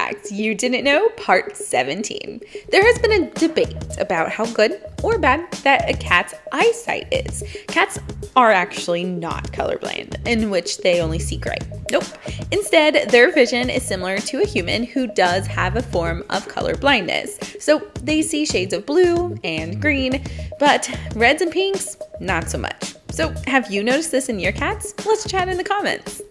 Fact You Didn't Know, Part 17. There has been a debate about how good or bad that a cat's eyesight is. Cats are actually not colorblind, in which they only see gray. Nope. Instead, their vision is similar to a human who does have a form of color blindness. So they see shades of blue and green, but reds and pinks, not so much. So have you noticed this in your cats? Let's chat in the comments.